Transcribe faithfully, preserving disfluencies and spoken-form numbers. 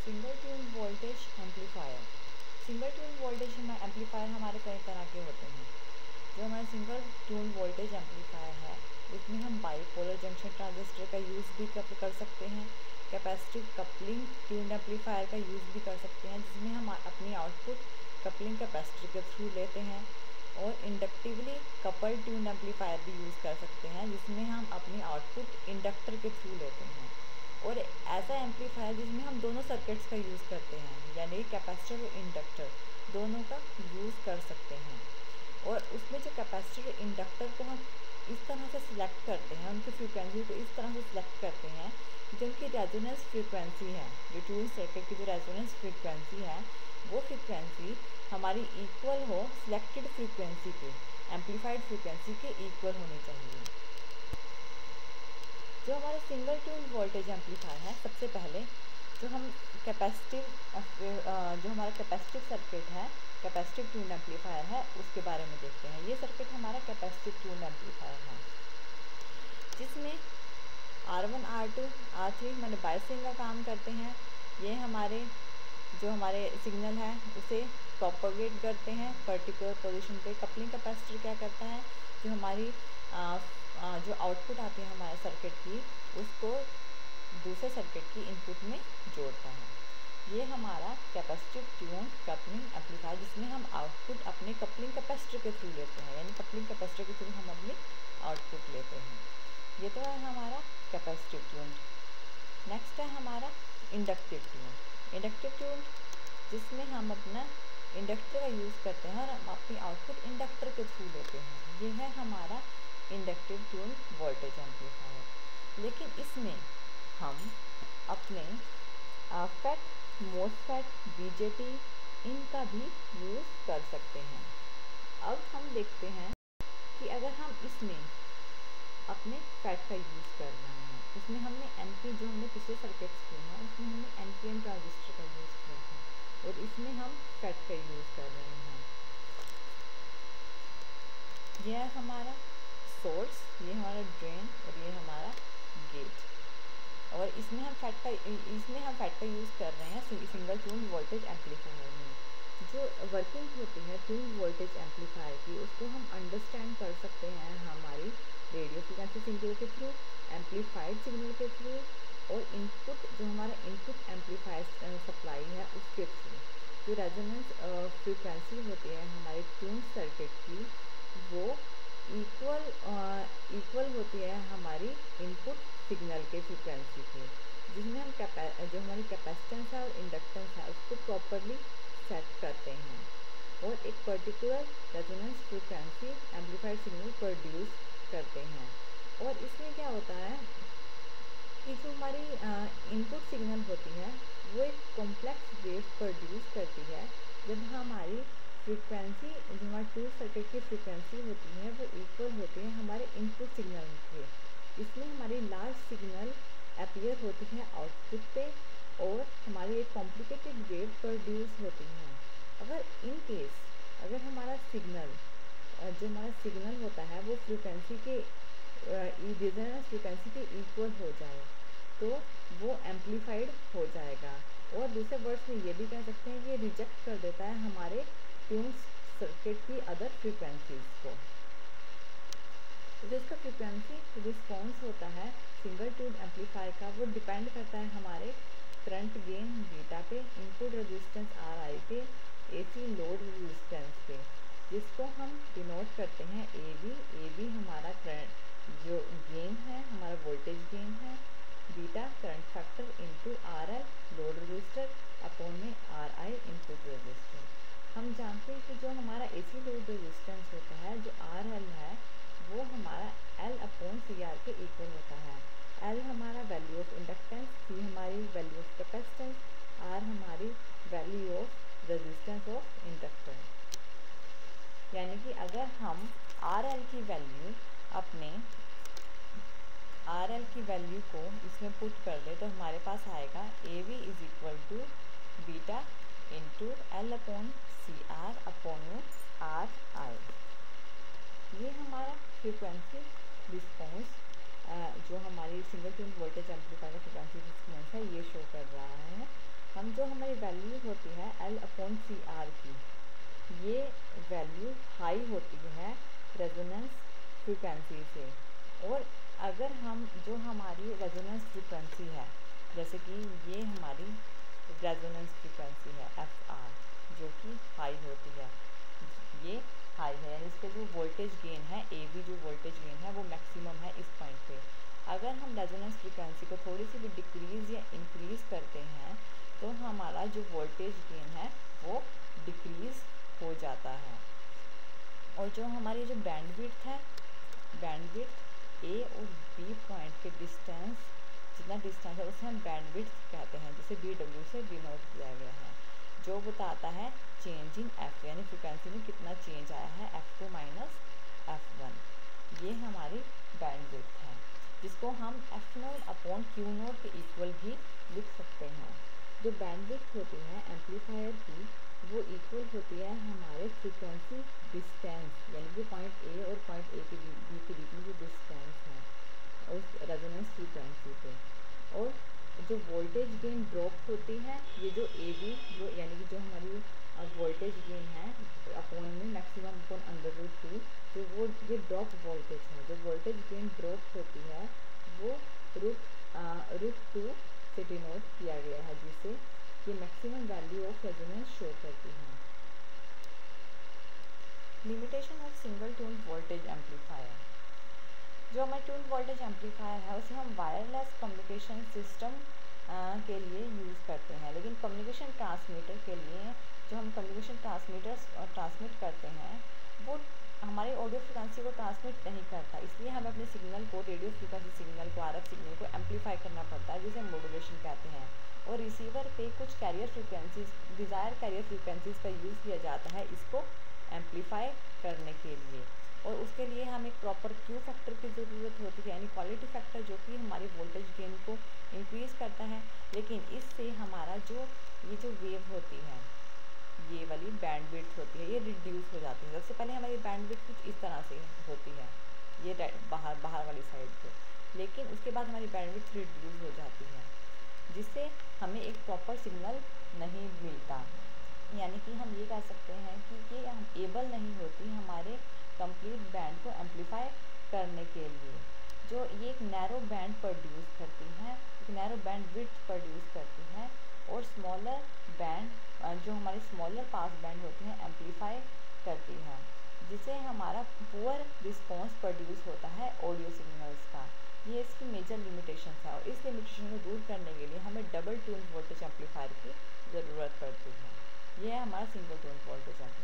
Single tune voltage amplifier. Single tune voltage amplifier हमारे कई तरह के होते हैं। जो हमारा सिंगल ट्यून वोल्टेज एम्पलीफायर है उसमें हम बाईपोलर जंक्शन ट्रांजिस्टर का यूज़ भी कर सकते हैं, कैपेसिटिव कपलिंग ट्यून एम्पलीफायर का यूज़ भी कर सकते हैं, जिसमें हम अपनी आउटपुट कपलिंग कैपेसिटर के थ्रू लेते हैं, और इंडक्टिवली कपल्ड ट्यून एम्पलीफायर भी यूज़ कर सकते हैं, जिसमें हम अपनी आउटपुट इंडक्टर के थ्रू लेते हैं, और ऐसा एम्पलीफायर जिसमें हम दोनों सर्किट्स का यूज़ करते हैं, यानी कैपेसिटर और इंडक्टर दोनों का यूज़ कर सकते हैं। और उसमें जो कैपेसिटर और इंडक्टर को हम इस तरह से सिलेक्ट करते हैं, उनकी फ्रीक्वेंसी को इस तरह से सिलेक्ट करते हैं जो उनकी रेजोनेंस फ्रीक्वेंसी है, जो ट्यून सर्किट की जो रेजोनेंस फ्रीक्वेंसी है वो फ्रीक्वेंसी हमारी इक्वल हो सिलेक्टेड फ्रीक्वेंसी के, एम्पलीफाइड फ्रीक्वेंसी के इक्वल होनी चाहिए। जो हमारे सिंगल ट्यून वोल्टेज एम्पलीफायर है, सबसे पहले जो हम कैपेसिटिव जो हमारा कैपेसिटिव सर्किट है, कैपेसिटिव ट्यून एम्पलीफायर है, उसके बारे में देखते हैं। ये सर्किट हमारा कैपेसिटिव ट्यून एम्पलीफायर है, जिसमें R one R two R three मैंने बायसिंग का काम करते हैं। ये हमारे जो हमारे सिग्नल है उसे प्रोपोगेट करते हैं पर्टिकुलर पोजीशन पे। कपलिंग कैपेसिटर क्या करता है, जो हमारी आ, आ, जो आउटपुट आती है हमारे सर्किट की, उसको दूसरे सर्किट की इनपुट में जोड़ता है। ये हमारा कैपेसिटिव ट्यून कपलिंग एम्पलीफायर, जिसमें हम आउटपुट अपने कपलिंग कैपेसिटर के थ्रू लेते हैं, यानी कपलिंग कैपेसिटर के थ्रू हम अपनी आउटपुट लेते हैं। ये तो है हमारा कैपेसिटिव ट्यून। नेक्स्ट है हमारा इंडक्टिव ट्यून। इंडक्टिव ट्यून जिसमें हम अपना इंडक्टर का यूज़ करते हैं और हम अपनी आउटपुट इंडक्टर के थ्रू लेते हैं। ये है हमारा इंडक्टिव ट्यून वोल्टेज एम्पलीफायर। लेकिन इसमें हम अपने फेट, मोसफेट, बीजेटी इनका भी यूज़ कर सकते हैं। अब हम देखते हैं कि अगर हम इसमें अपने फेट का यूज़ कर रहे हैं, उसमें हमने एनपी जो हमने पिछले सर्किट्स किए हैं उसमें हमने एनपीएन ट्रांजिस्टर का यूज़ किया है, और इसमें हम फेट का यूज़ कर रहे हैं। यह है हमारा सोर्स, ये हमारा ड्रेन, और ये हमारा गेट, और इसमें हम फैट का इसमें हम फैट का यूज़ कर रहे हैं सिंगल ट्यून वोल्टेज एम्पलीफायर में। जो वर्किंग होती है ट्यून वोल्टेज एम्पलीफायर की, उसको हम अंडरस्टैंड कर सकते हैं हमारी रेडियो फ्रिक्वेंसी सिग्नल के थ्रू, एम्पलीफाइड सिग्नल के थ्रू, और इनपुट जो हमारा इनपुट एम्पलीफायर सप्लाई है उसके थ्रू। जो रेजोनेंस फ्रीक्वेंसी होती है हमारे ट्यून सर्किट की, वो इक्वल इक्वल होती है हमारी इनपुट सिग्नल के फ्रीक्वेंसी की, जिसमें हम कैपा जो हमारी कैपेसिटेंस है और इंडक्टेंस है उसको प्रॉपरली सेट करते हैं, और एक particular resonance frequency amplified signal produce करते हैं। और इसमें क्या होता है कि जो हमारी इनपुट सिग्नल होती है वो एक कॉम्प्लेक्स वेव प्रोड्यूस करती है, जब हमारी फ्रीक्वेंसी जो हमारे ट्यून सर्किट की फ्रीक्वेंसी होती है वो इक्वल होती है हमारे इनपुट सिग्नल के। इसमें हमारी लार्ज सिग्नल अपीयर होती है आउटपुट पे, और हमारी एक कॉम्प्लिकेटेड वेव प्रोड्यूस होती है। अगर इन केस अगर हमारा सिग्नल जो हमारा सिग्नल होता है वो फ्रीक्वेंसी के रेजोनेंस फ्रीक्वेंसी के इक्वल हो जाए तो वो एम्पलीफाइड हो जाएगा, और दूसरे वर्ड्स में ये भी कह सकते हैं कि ये रिजेक्ट कर देता है हमारे ट्यून सर्किट की अदर फ्रीक्वेंसीज को। जो इसका फ्रीक्वेंसी रिस्पॉन्स होता है सिंगल ट्यून एम्पलीफायर का, वो डिपेंड करता है हमारे करंट गेन बीटा पे, इनपुट रेजिस्टेंस आर आई पे, एसी लोड रेजिस्टेंस पे, जिसको हम डिनोट करते हैं ए बी। ए बी हमारा करंट जो गेन है, हमारा वोल्टेज गेन है, beta current factor into R L load resistor upon में आर आई इनपुट रेजिस्टर। हम जानते हैं कि जो हमारा एसी लोड रेजिस्टेंस होता है, जो आर एल है, वो हमारा एल अपॉन सी आर के इक्वल होता है। एल हमारा वैल्यू ऑफ इंडक्टेंस, सी हमारी वैल्यू ऑफ कैपेसिटेंस, आर हमारी value of resistance of inductor. यानी कि अगर हम आर एल की वैल्यू अपने आर एल की वैल्यू को इसमें पुट कर दे तो हमारे पास आएगा A V is equal to beta into L upon C R upon R I. ये हमारा फ्रीक्वेंसी रिस्पॉन्स जो हमारी सिंगल ट्यून वोल्टेज एम्पलीफायर का फ्रीक्वेंसी रिस्पॉन्स है ये शो कर रहा है। हम जो हमारी वैल्यू होती है एल अपॉन सी आर की, ये वैल्यू हाई होती है रेजोनेंस फ्रीक्वेंसी से। और अगर हम जो हमारी रेजोनेंस फ्रीक्वेंसी है, जैसे कि ये हमारी रेजोनेंस फ्रीक्वेंसी है एफ आर, जो कि हाई होती है, ये हाई है, यानी इसके जो वोल्टेज गेन है ए बी, जो वोल्टेज गेन है वो मैक्सिमम है इस पॉइंट पे। अगर हम रेजोनेंस फ्रीक्वेंसी को थोड़ी सी भी डिक्रीज़ या इंक्रीज़ करते हैं तो हमारा जो वोल्टेज गेन है वो डिक्रीज़ हो जाता है। और जो हमारी जो बैंडविड्थ है, बैंडविड्थ ए और बी पॉइंट के डिस्टेंस, जितना डिस्टेंस है उसे हम बैंडविड्थ कहते हैं, जिसे बी डब्ल्यू से डिनोट किया गया है, जो बताता है चेंज इन एफ, यानी फ्रिक्वेंसी में कितना चेंज आया है F two minus F one. ये हमारी बैंडविड्थ है, जिसको हम F naught upon Q naught के इक्वल भी लिख सकते हैं। जो बैंडविड्थ होती है एम्पलीफायर की, वो इक्वल होती है हमारे फ्रीक्वेंसी डिस्टेंस, यानी कि पॉइंट ए और पॉइंट ए के बी के बीच में जो डिस्टेंस है उस रेजोनेंस फ्रीक्वेंसी पे। और जो वोल्टेज गेन ड्रॉप होती है, ये जो ए बी, जो यानी कि जो हमारी वोल्टेज गेन है अपॉन में maximum upon under root two, जो वो ये ड्रॉप वोल्टेज है, जो वोल्टेज गेन ड्रॉप होती है वो रूट रूट टू से डिनोट किया गया है, जिसे ये maximum value of resonance show करती है। Limitation of single tune voltage amplifier. जो हमारा ट्यून वोल्टेज एम्पलीफायर है उसे हम वायरलेस कम्युनिकेशन सिस्टम के लिए यूज़ करते हैं, लेकिन कम्युनिकेशन ट्रांसमीटर के लिए, जो हम कम्युनिकेशन ट्रांसमीटर्स ट्रांसमिट करते हैं वो हमारी ऑडियो फ्रिक्वेंसी को ट्रांसमिट नहीं करता, इसलिए हमें अपने सिग्नल को, रेडियो फ्रिक्वेंसी सिग्नल को, आरएफ सिग्नल को एम्पलीफाई करना पड़ता है, जिसे मॉड्यूलेशन कहते हैं। और रिसीवर पे कुछ carrier frequencies, desire carrier frequencies का यूज़ किया जाता है इसको एम्पलीफाई करने के लिए। और उसके लिए हमें प्रॉपर क्यू फैक्टर की ज़रूरत होती है, यानी क्वालिटी फैक्टर, जो कि हमारी वोल्टेज गेन को इंक्रीज़ करता है। लेकिन इससे हमारा जो ये जो वेव होती है, ये वाली बैंडविड्थ होती है, ये रिड्यूस हो जाती है। सबसे पहले हमारी बैंडविड्थ कुछ इस तरह से होती है, ये बाहर बाहर वाली साइड पे, लेकिन उसके बाद हमारी बैंडविड्थ रिड्यूस हो जाती है, जिससे हमें एक प्रॉपर सिग्नल नहीं मिलता। यानी कि हम ये कह सकते हैं कि ये हम एबल नहीं होती हमारे कंप्लीट बैंड को एम्पलीफाई करने के लिए। जो ये एक नैरो बैंड प्रोड्यूस करती है, एक नैरो बैंड विड्थ प्रोड्यूस करती है, और स्मॉलर बैंड, जो हमारी स्मॉलर पास बैंड होती हैं, एम्पलीफाई करती है, जिससे हमारा पुअर रिस्पॉन्स प्रोड्यूस होता है ऑडियो सिग्नल्स का। ये इसकी मेजर लिमिटेशन है, और इस लिमिटेशन को दूर करने के लिए हमें डबल ट्यून वोल्टेज एम्पलीफायर की ज़रूरत पड़ती है। ये है हमारा सिंगल ट्यून वोल्टेज एम्पलीफायर।